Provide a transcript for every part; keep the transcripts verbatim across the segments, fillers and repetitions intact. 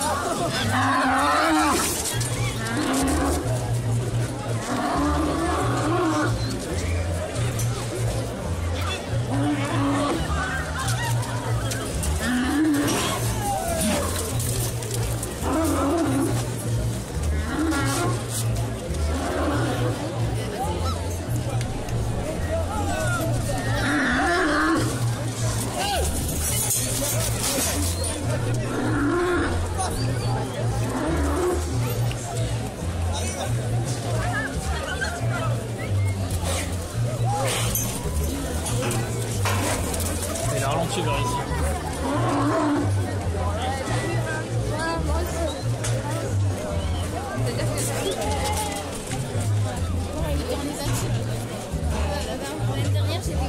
Il a ralenti vers ici. L'année dernière, c'était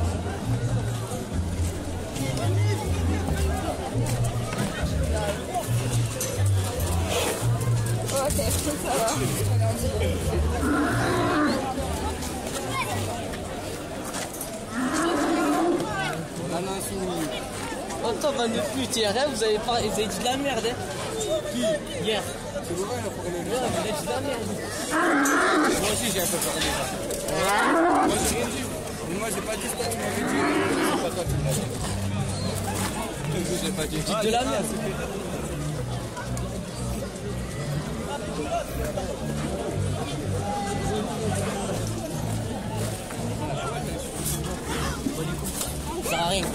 ok, ça va. Attends, va ne plus, tu rien, vous avez, pas, vous avez dit de la merde. Hein. Qui? Hier. C'est vrai, il a parlé de Ouais, vous avez dit de la merde. Moi aussi, j'ai un peu parlé de ça. Moi, j'ai rien dit. Mais moi, j'ai pas dit ce que tu m'avais dit. C'est pas toi qui me l'as dit. Je l'ai pas dit. Dites de la merde. Ça sert à rien.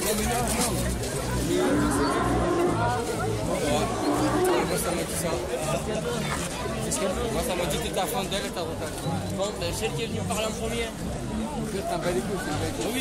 Moi, ça m'a dit ça. Moi, ça m'a dit que t'étais à fond d'elle et t'as retardé. Bon, ben, celle qui est venue parler en premier. T'as un bel écoute, c'est vrai. Oui.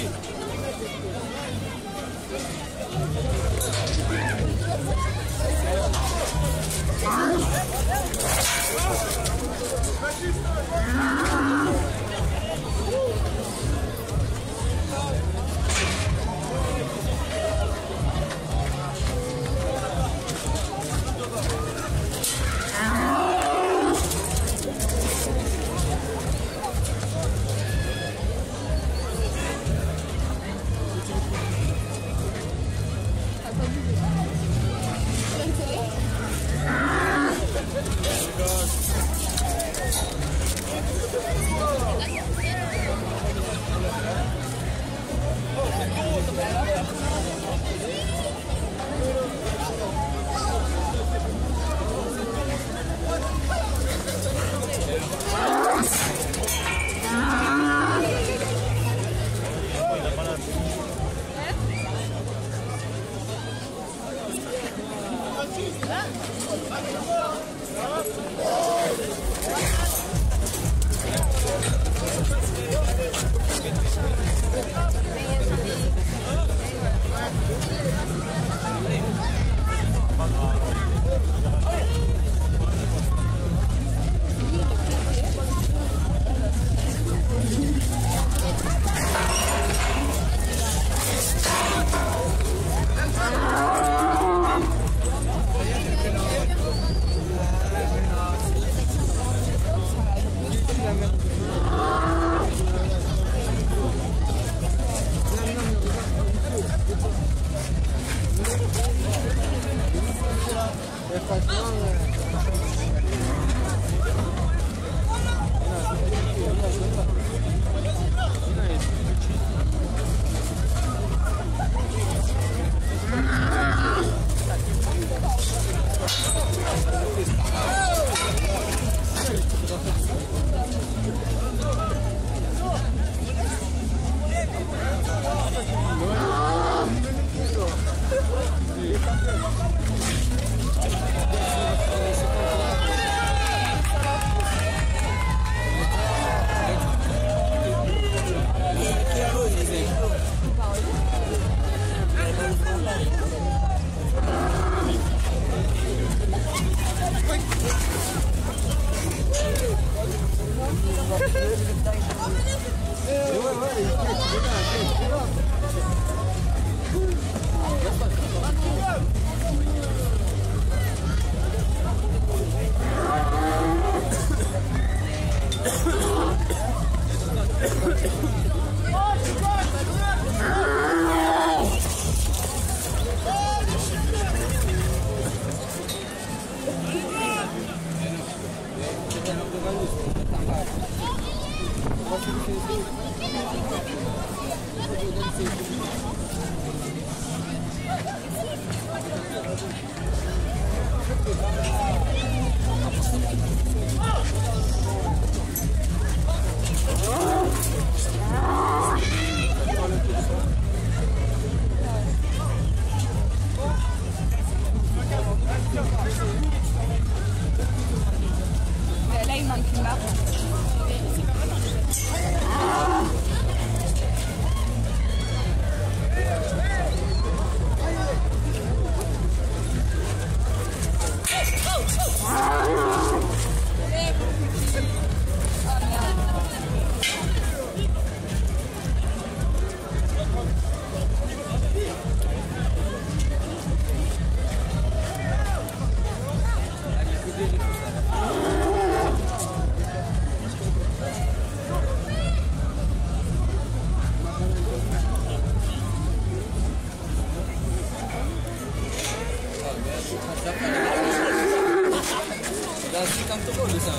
Là, c'est comme tout le monde, ça.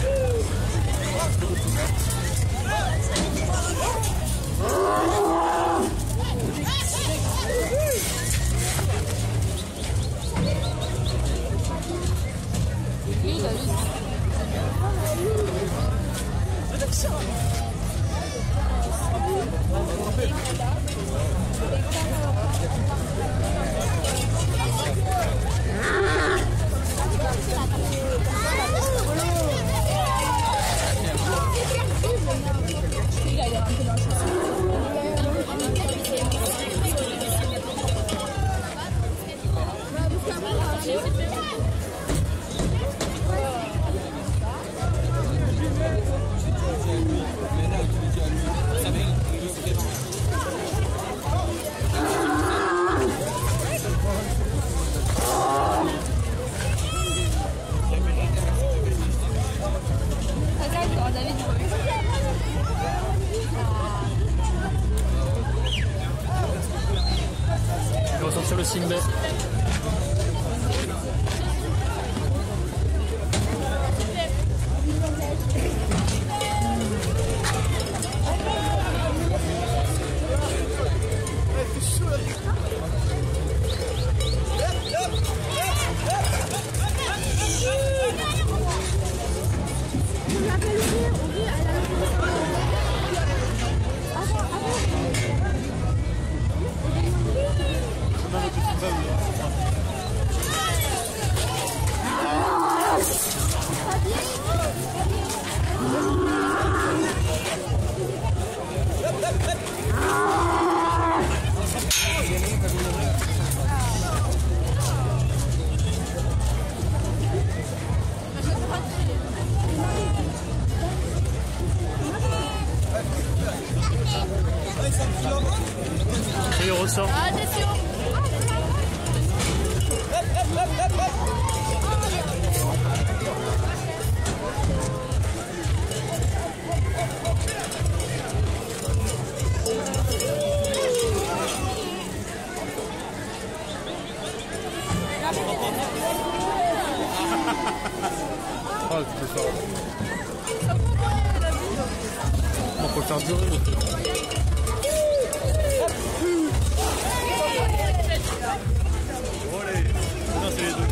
On va sortir le Simba. Et il ressort. Attention. Ah, tu peux faire. On peut faire durer le truc. Non, c'est les deux.